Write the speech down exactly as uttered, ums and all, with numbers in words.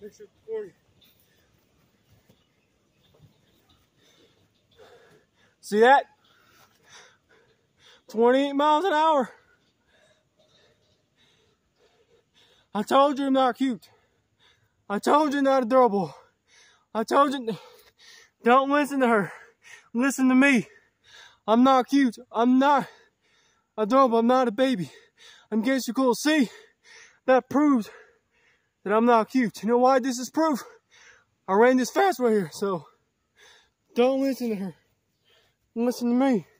Picture forty. See that? twenty-eight miles an hour. I told you I'm not cute. I told you not adorable. I told you, don't listen to her. Listen to me. I'm not cute. I'm not adorable. I'm not a baby. I'm getting so cool. See? That proves that I'm not cute. You know why this is proof? I ran this fast right here, so don't listen to her. Listen to me.